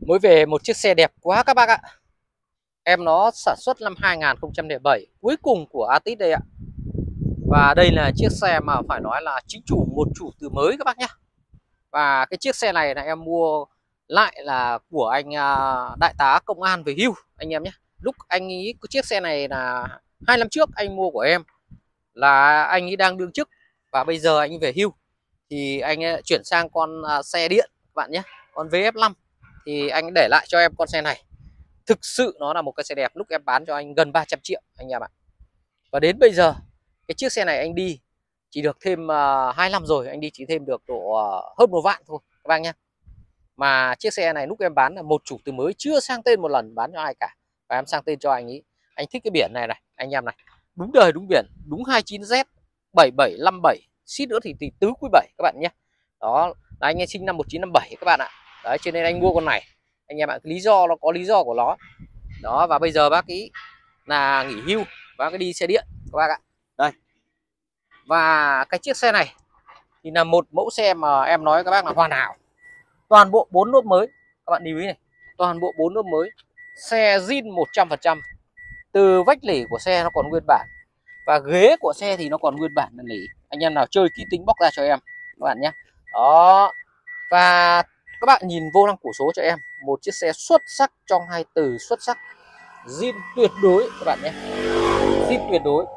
Mới về một chiếc xe đẹp quá các bác ạ. Em nó sản xuất năm 2007, cuối cùng của Atis đây ạ. Và đây là chiếc xe mà phải nói là chính chủ, một chủ từ mới các bác nhé. Và cái chiếc xe này là em mua lại là của anh đại tá công an về hưu anh em nhé. Lúc anh ấy có chiếc xe này là 2 năm trước anh mua của em, là anh ấy đang đương chức và bây giờ anh ấy về hưu thì anh ấy chuyển sang con xe điện các bạn nhé, con VF5. Thì anh để lại cho em con xe này. Thực sự nó là một cái xe đẹp, lúc em bán cho anh gần 300 triệu anh em ạ. Và đến bây giờ cái chiếc xe này anh đi chỉ được thêm 2 năm rồi, anh đi chỉ thêm được độ hơn 1 vạn thôi các bác nhé. Mà chiếc xe này lúc em bán là một chủ từ mới, chưa sang tên một lần bán cho ai cả, và em sang tên cho anh ấy. Anh thích cái biển này này anh em này, đúng đời đúng biển, đúng 29Z 7757, xít nữa thì tứ quý 7 các bạn nhé. Đó là anh ấy sinh năm 1957 các bạn ạ. Đấy, cho nên anh mua con này anh em ạ. Lý do nó có lý do của nó đó. Và bây giờ bác ý là nghỉ hưu, bác ấy đi xe điện các bác ạ. Đây, và cái chiếc xe này thì là một mẫu xe mà em nói các bác là hoàn hảo. Toàn bộ 4 lốp mới các bạn lưu ý này, toàn bộ 4 lốp mới, xe zin 100%. Từ vách lỉ của xe nó còn nguyên bản, và ghế của xe thì nó còn nguyên bản là lỉ. Anh em nào chơi kỹ tính bóc ra cho em các bạn nhé. Đó, và các bạn nhìn vô lăng cổ số cho em, một chiếc xe xuất sắc, trong 2 từ xuất sắc, zin tuyệt đối các bạn nhé, zin tuyệt đối.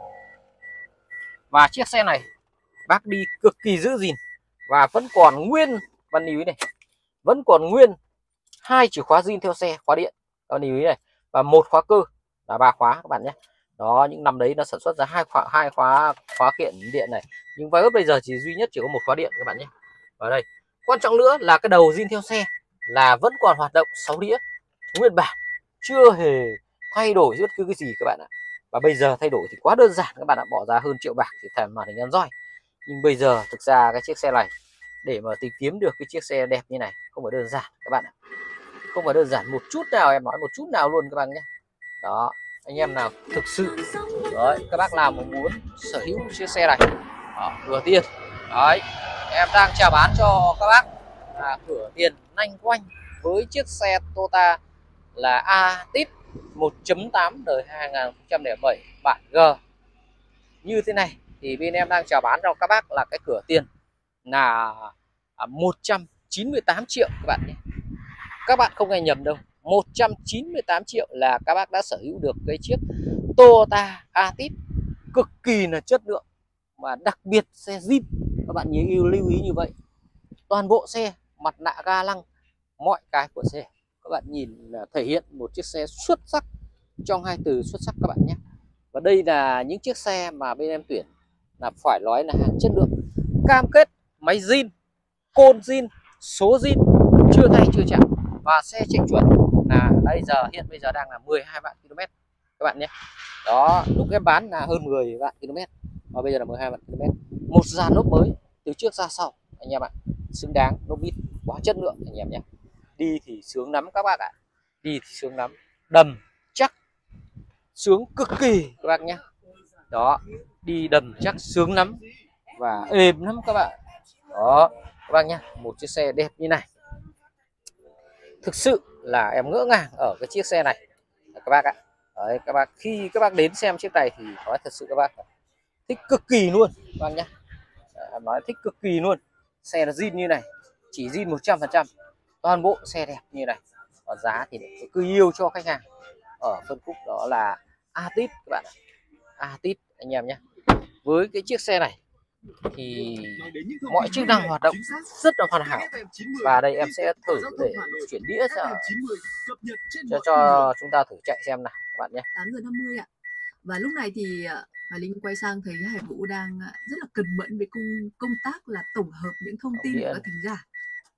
Và chiếc xe này bác đi cực kỳ giữ gìn và vẫn còn nguyên, bạn lưu ý này, vẫn còn nguyên 2 chìa khóa zin theo xe, khóa điện các bạn lưu ý này, và 1 khóa cơ là 3 khóa các bạn nhé. Đó, những năm đấy nó sản xuất ra hai khóa kiện điện này, nhưng với bây giờ chỉ duy nhất chỉ có 1 khóa điện các bạn nhé. Ở đây quan trọng nữa là cái đầu zin theo xe là vẫn còn hoạt động 6 đĩa nguyên bản, chưa hề thay đổi bất cứ cái gì các bạn ạ. Và bây giờ thay đổi thì quá đơn giản các bạn ạ, bỏ ra hơn triệu bạc thì thèm màn hình Android. Nhưng bây giờ thực ra cái chiếc xe này để mà tìm kiếm được cái chiếc xe đẹp như này không phải đơn giản các bạn ạ, không phải đơn giản một chút nào, em nói một chút nào luôn các bạn nhé. Đó, anh em nào thực sự đấy, các bác nào mà muốn sở hữu chiếc xe này đó, vừa tiền đấy, em đang chào bán cho các bác là cửa tiền nhanh quanh với chiếc xe Toyota là Atis 1.8 đời 2007 bản G như thế này. Thì bên em đang chào bán cho các bác là cái cửa tiền là 198 triệu các bạn nhé. Các bạn không nghe nhầm đâu, 198 triệu là các bác đã sở hữu được cái chiếc Toyota Atis cực kỳ là chất lượng, và đặc biệt xe zin. Các bạn nhớ lưu ý như vậy, toàn bộ xe, mặt nạ ga lăng, mọi cái của xe các bạn nhìn là thể hiện một chiếc xe xuất sắc, trong 2 từ xuất sắc các bạn nhé. Và đây là những chiếc xe mà bên em tuyển là phải nói là hàng chất lượng, cam kết máy zin, côn zin, số zin, chưa thay chưa chạm, và xe chạy chuẩn là hiện bây giờ đang là 12 vạn km các bạn nhé. Đó, lúc em bán là hơn 10 vạn km và bây giờ là 12 vạn km. Một dàn lốp mới từ trước ra sau anh em ạ, xứng đáng, lốp bít quá chất lượng anh em nhé. Đi thì sướng lắm các bác ạ, đi thì sướng lắm, đầm chắc sướng cực kỳ các bác nhé. Đó, đi đầm chắc sướng lắm và êm lắm các bạn. Đó các bác nhé, một chiếc xe đẹp như này thực sự là em ngỡ ngàng ở cái chiếc xe này các bác ạ. Đấy, các bác khi các bác đến xem chiếc này thì nói thật sự các bác thích cực kỳ luôn các bác nhé. Em nói thích cực kỳ luôn, xe là zin như này, chỉ zin 100%, toàn bộ xe đẹp như này, còn giá thì để cứ yêu cho khách hàng ở phân khúc đó là Atis các bạn ạ. Atis anh em nhé. Với cái chiếc xe này thì mọi chức năng hoạt động rất là hoàn hảo, và đây em sẽ thử để chuyển đĩa cho chúng ta thử chạy xem nào các bạn nhé. 8:50 ạ. Và lúc này thì Hoài Linh quay sang thấy Hải Vũ đang rất là cần mẫn với công tác là tổng hợp những thông tin của các thính giả.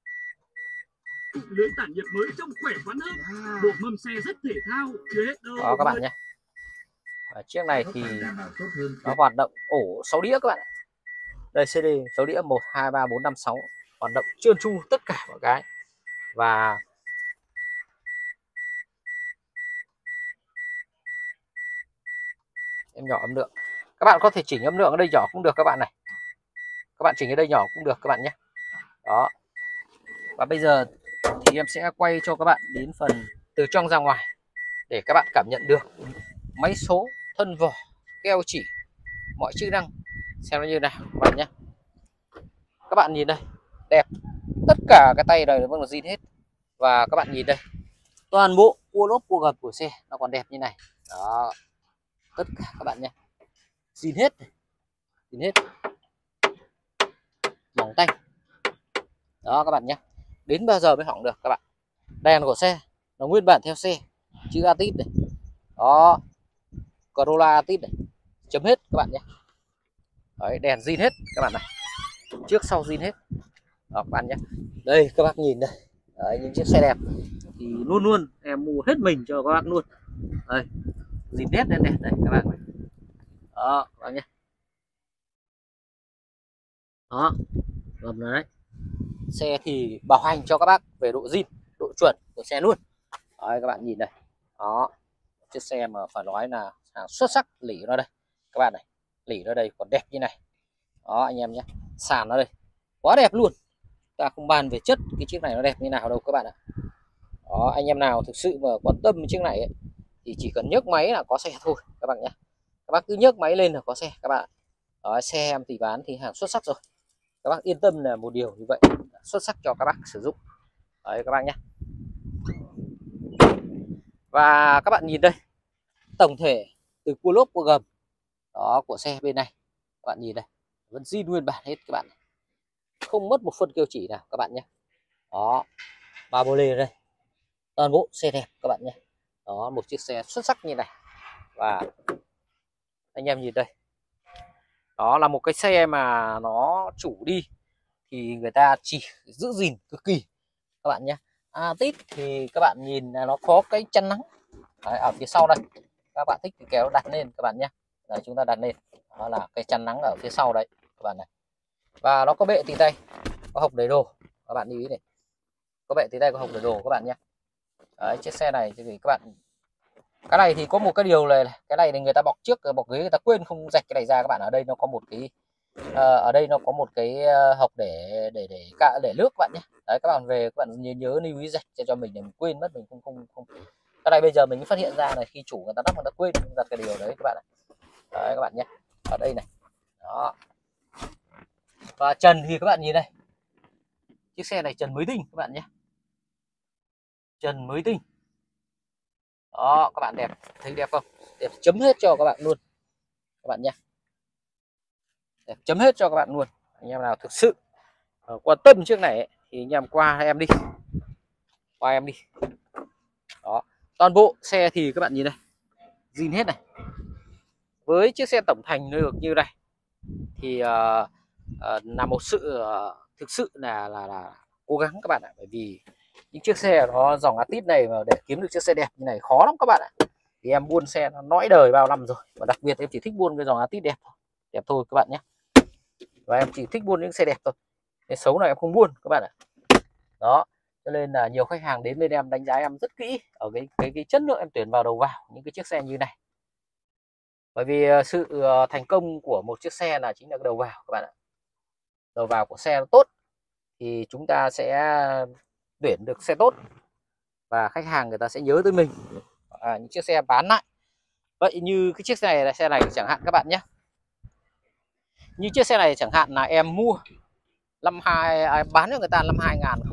Lưới tản nhiệt mới trông khỏe khoắn hơn. Bộ mâm xe rất thể thao, chưa hết đâu. Đó các bạn nhé. Chiếc này thì nó hoạt động ổ 6 đĩa các bạn ạ. Đây CD 6 đĩa 1 2 3 4 5 6, hoạt động trơn tru tất cả mọi cái. Và em nhỏ âm lượng, các bạn có thể chỉnh âm lượng ở đây nhỏ cũng được các bạn này, các bạn chỉnh ở đây nhỏ cũng được các bạn nhé. Đó, và bây giờ thì em sẽ quay cho các bạn đến phần từ trong ra ngoài để các bạn cảm nhận được máy số, thân vỏ, keo chỉ, mọi chức năng xem nó như nào các bạn nhé. Các bạn nhìn đây, đẹp, tất cả cái tay này vẫn còn zin hết. Và các bạn nhìn đây, toàn bộ cua lốp cua gầm của xe nó còn đẹp như này đó, tất cả các bạn nhé, zin hết, zin hết, mỏng tanh đó các bạn nhé. Đến bao giờ mới hỏng được các bạn. Đèn của xe nó nguyên bản theo xe, chữ Atit này đó, Corolla Atit này, chấm hết các bạn nhé. Đấy, đèn zin hết các bạn này, trước sau zin hết đó các bạn nhé. Đây các bác nhìn đây. Đấy, những chiếc xe đẹp thì luôn luôn em mua hết mình cho các bác luôn. Đây, zin hết đen đẹp đây các bạn. Đó các bác nhé. Đó, gầm đấy. Xe thì bảo hành cho các bác về độ zin, độ chuẩn của xe luôn. Đấy các bạn nhìn đây. Đó, chiếc xe mà phải nói là hàng xuất sắc, lỉ nó đây các bạn này, lỉ nó đây còn đẹp như này đó anh em nhé. Sàn nó đây quá đẹp luôn, ta không bàn về chất cái chiếc này nó đẹp như nào đâu các bạn ạ. Đó, anh em nào thực sự mà quan tâm chiếc này ấy, thì chỉ cần nhấc máy là có xe thôi các bạn nhé. Các bác cứ nhấc máy lên là có xe các bạn. Đó, xe em thì bán thì hàng xuất sắc rồi, các bác yên tâm là một điều như vậy, xuất sắc cho các bác sử dụng. Đấy các bác nhé. Và các bạn nhìn đây, tổng thể từ cua lốp cua gầm đó của xe bên này các bạn nhìn đây vẫn zin nguyên bản hết các bạn, không mất một phân kêu chỉ nào các bạn nhé. Đó, ba bô lê đây, toàn bộ xe đẹp các bạn nhé. Đó, một chiếc xe xuất sắc như này. Và anh em nhìn đây, đó là một cái xe mà nó chủ đi thì người ta chỉ giữ gìn cực kỳ các bạn nhé. Atit thì các bạn nhìn là nó có cái chân nắng đấy, ở phía sau đây, các bạn thích thì kéo đặt lên các bạn nhé. Đấy, chúng ta đặt lên, đó là cái chắn nắng ở phía sau đấy các bạn này. Và nó có bệ tì tay, có hộc để đồ, các bạn lưu ý này, có bệ tì tay, có hộc để đồ các bạn nhé. Đấy, chiếc xe này thì các bạn, cái này thì có một cái điều này, cái này thì người ta bọc trước bọc ghế, người ta quên không rạch cái này ra các bạn. Ở đây nó có một cái ở đây nó có một cái hộc để nước các bạn nhé. Đấy, các bạn về các bạn nhớ lưu ý rạch cho mình để mình quên mất, mình không cái này bây giờ mình mới phát hiện ra này, khi chủ người ta lắp người ta quên đặt cái điều đấy các bạn ạ. Đấy các bạn nhé, ở đây này đó. Và trần thì các bạn nhìn đây, chiếc xe này trần mới tinh các bạn nhé, trần mới tinh đó các bạn, đẹp, thấy đẹp không, đẹp chấm hết cho các bạn luôn các bạn nhé, đẹp chấm hết cho các bạn luôn. Anh em nào thực sự quan tâm chiếc này ấy, thì anh em qua em đi, qua em đi. Đó, toàn bộ xe thì các bạn nhìn đây, zin hết này. Với chiếc xe tổng thành được như này thì là một sự thực sự là cố gắng các bạn ạ. Bởi vì những chiếc xe nó dòng Atit này mà để kiếm được chiếc xe đẹp như này khó lắm các bạn ạ. Thì em buôn xe nó nõi đời bao năm rồi, và đặc biệt em chỉ thích buôn cái dòng Atit đẹp thôi các bạn nhé. Và em chỉ thích buôn những xe đẹp thôi, cái xấu này em không buôn các bạn ạ. Đó, cho nên là nhiều khách hàng đến bên em đánh giá em rất kỹ ở cái chất lượng em tuyển vào đầu vào những cái chiếc xe như này. Bởi vì sự thành công của một chiếc xe là chính là cái đầu vào các bạn ạ. Đầu vào của xe nó tốt thì chúng ta sẽ tuyển được xe tốt và khách hàng người ta sẽ nhớ tới mình. Những chiếc xe bán lại, vậy như cái chiếc xe này chẳng hạn các bạn nhé, như chiếc xe này chẳng hạn là em mua bán cho người ta năm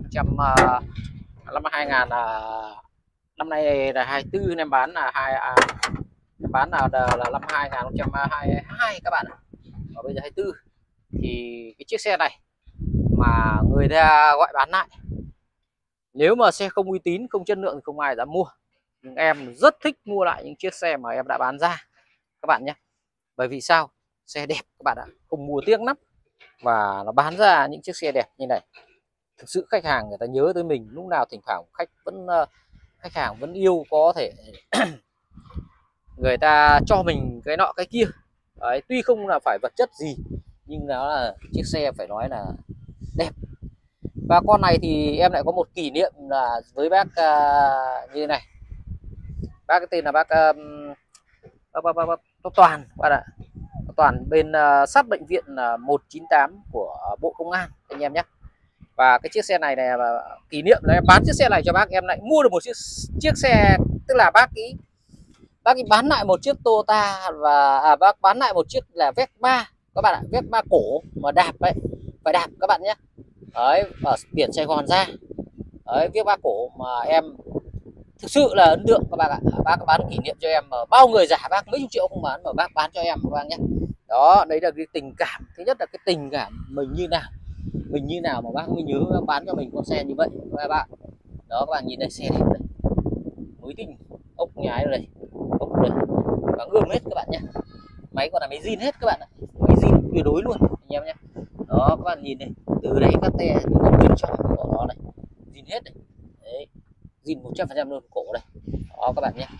2000 năm nay là 24, em bán là bán là năm 2022 các bạn ạ. Và bây giờ 24 thì cái chiếc xe này mà người ta gọi bán lại, nếu mà xe không uy tín, không chất lượng thì không ai dám mua. Nhưng em rất thích mua lại những chiếc xe mà em đã bán ra các bạn nhé. Bởi vì sao? Xe đẹp các bạn ạ, không mua tiếc lắm. Và nó bán ra những chiếc xe đẹp như này, thực sự khách hàng người ta nhớ tới mình. Lúc nào thỉnh thoảng khách hàng vẫn yêu, có thể người ta cho mình cái nọ cái kia. Đấy, tuy không là phải vật chất gì nhưng nó là chiếc xe phải nói là đẹp. Và con này thì em lại có một kỷ niệm là với bác như này. Bác cái tên là bác Toàn bạn ạ. Toàn bên sát bệnh viện 198 của Bộ Công an anh em nhé. Và cái chiếc xe này này là kỷ niệm là em bán chiếc xe này cho bác, em lại mua được một chiếc xe, tức là bác ấy bán lại một chiếc Toyota và bác bán lại một chiếc là Vespa các bạn ạ, Vespa cổ mà đạp ấy, phải đạp các bạn nhé. Đấy, ở biển Sài Gòn ra. Đấy, Vespa cổ mà em thực sự là ấn tượng các bạn ạ. Bác bán kỷ niệm cho em mà bao người giả bác mấy chục triệu không bán mà bác bán cho em các bạn nhé. Đó, đấy là cái tình cảm, thứ nhất là cái tình cảm mình như nào mà bác mới nhớ bác bán cho mình con xe như vậy các bạn. Đó, các bạn nhìn đây, xe đẹp đây, mới tinh, ốc nhái đây, ốc đây và gươm hết các bạn nhé. Máy còn là máy zin hết các bạn ạ, máy zin tuyệt đối luôn anh em nhé. Đó, các bạn nhìn này, từ đấy các te bên trong của nó này zin hết này, đấy, zin 100% luôn, cổ đây. Đó các bạn nhé.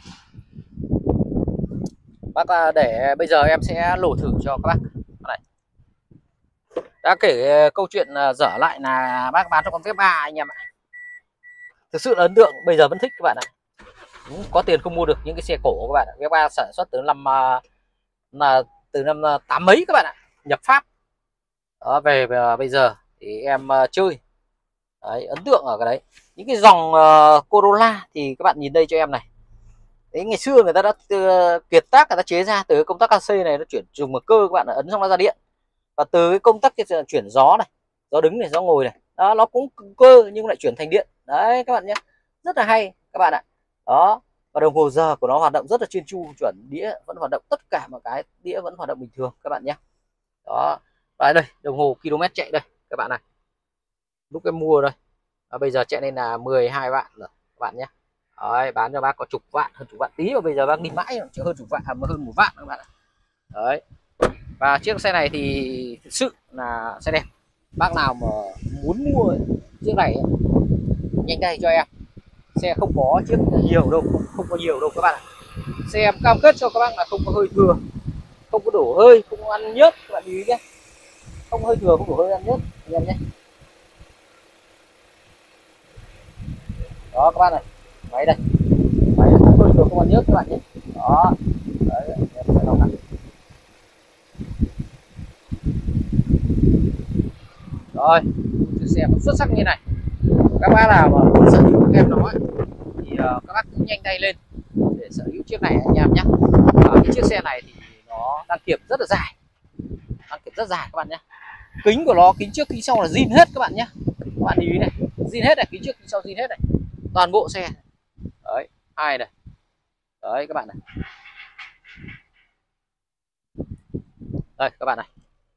Bác để bây giờ em sẽ lổ thử cho các bác này. Đã kể câu chuyện dở lại là bác bán cho con Vespa anh em ạ. Thực sự là ấn tượng, bây giờ vẫn thích các bạn ạ. Có tiền không mua được những cái xe cổ các bạn ạ. Vespa sản xuất từ năm từ năm 8 mấy các bạn ạ, nhập Pháp. Đó, về bây giờ thì em chơi. Đấy, ấn tượng ở cái đấy. Những cái dòng Corolla thì các bạn nhìn đây cho em này. Đấy, ngày xưa người ta đã kiệt tác, người ta chế ra từ công tắc AC này, nó chuyển dùng một cơ các bạn, ấn xong nó ra điện. Và từ cái công tắc chuyển gió này, gió đứng này, gió ngồi này, đó, nó cũng cơ nhưng lại chuyển thành điện. Đấy các bạn nhé, rất là hay các bạn ạ. Đó, và đồng hồ giờ của nó hoạt động rất là chuyên chu, chuẩn, đĩa vẫn hoạt động, tất cả mọi cái đĩa vẫn hoạt động bình thường các bạn nhé. Đó, và đây đồng hồ km chạy đây các bạn này, lúc em mua đây, bây giờ chạy lên là 12 vạn rồi các bạn nhé. Đấy, bán cho bác có chục vạn, hơn chục vạn tí, và bây giờ bác đi mãi chỉ hơn chục vạn, hơn 1 vạn các bạn ạ. Đấy, và chiếc xe này thì thực sự là xe đẹp. Bác nào mà muốn mua chiếc này nhanh tay cho em, xe không có chiếc nhiều đâu, không có nhiều đâu các bạn ạ. Xe em cam kết cho các bác là không có hơi thừa, không có đổ hơi, không có ăn nhớt các bạn lưu ý nhé, không hơi thừa, không đổ hơi, ăn nhớt anh em nhé. Đó các bạn này, máy đây, máy không hơi thừa, không ăn nhớt các bạn nhé. Đó, đấy, em sẽ đọc này. Rồi, chiếc xe xuất sắc như này, các bác nào mà muốn sở hữu em nó thì các bác cứ nhanh tay lên để sở hữu chiếc này anh em nhé. Cái chiếc xe này thì nó đăng kiểm rất là dài, các bạn nhé. Kính của nó, kính trước kính sau là zin hết các bạn nhé. Các bạn lưu ý này, zin hết này, kính trước kính sau zin hết này, toàn bộ xe. Đấy, hai này, đấy các bạn này, đây các bạn này.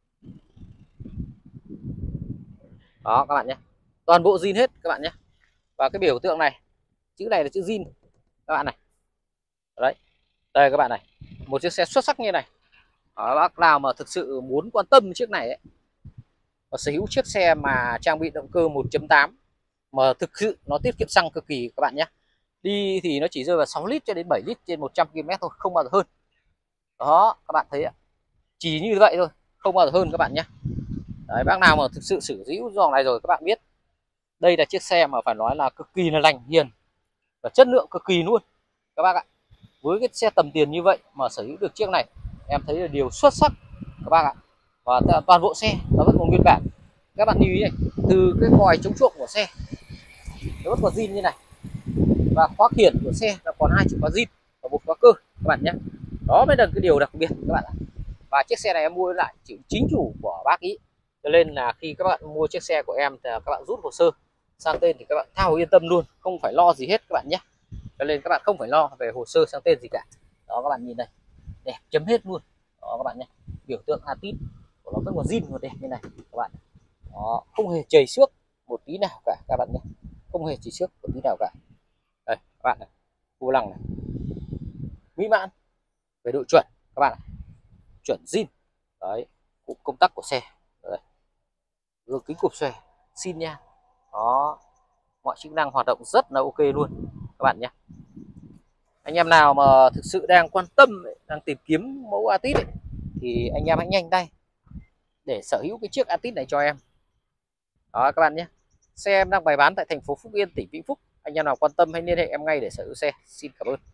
Đó các bạn nhé, toàn bộ zin hết các bạn nhé. Và cái biểu tượng này, chữ này là chữ zin các bạn này. Đấy, đây các bạn này, một chiếc xe xuất sắc như này. Đó, bác nào mà thực sự muốn quan tâm chiếc này ấy, và sở hữu chiếc xe mà trang bị động cơ 1.8 mà thực sự nó tiết kiệm xăng cực kỳ các bạn nhé. Đi thì nó chỉ rơi vào 6 lít cho đến 7 lít trên 100 km thôi, không bao giờ hơn. Đó các bạn thấy ạ, chỉ như vậy thôi, không bao giờ hơn các bạn nhé. Đấy, bác nào mà thực sự sử hữu dòng này rồi các bạn biết đây là chiếc xe mà phải nói là cực kỳ là lành hiền và chất lượng cực kỳ luôn các bác ạ. Với cái xe tầm tiền như vậy mà sở hữu được chiếc này, em thấy là điều xuất sắc các bác ạ. Và toàn bộ xe nó vẫn còn nguyên bản, các bạn lưu ý này, từ cái còi chống chuộc của xe nó vẫn còn zin như này, và khóa khiển của xe là còn 2 chìa khóa zin và một khóa cơ các bạn nhé. Đó mới là cái điều đặc biệt các bạn ạ. Và chiếc xe này em mua lại chịu chính chủ của bác ý, cho nên là khi các bạn mua chiếc xe của em thì các bạn rút hồ sơ sang tên thì các bạn thao yên tâm luôn, không phải lo gì hết các bạn nhé. Cho nên các bạn không phải lo về hồ sơ sang tên gì cả. Đó các bạn nhìn đây, đẹp chấm hết luôn. Đó các bạn nhé, biểu tượng Atit của nó vẫn còn zin còn đẹp như này các bạn. Đó, không hề chảy xước một tí nào cả các bạn nhé, không hề chảy xước một tí nào cả. Đây các bạn này, vô lăng này, mỹ mãn về độ chuẩn các bạn này, chuẩn zin. Đấy, cụm công tắc của xe, gương kính cụp xòe, xin nha. Đó, mọi chức năng hoạt động rất là ok luôn các bạn nhé. Anh em nào mà thực sự đang quan tâm, đang tìm kiếm mẫu Atit thì anh em hãy nhanh tay để sở hữu cái chiếc Atit này cho em. Đó các bạn nhé, xe em đang bày bán tại thành phố Phúc Yên, tỉnh Vĩnh Phúc. Anh em nào quan tâm hãy liên hệ em ngay để sở hữu xe. Xin cảm ơn.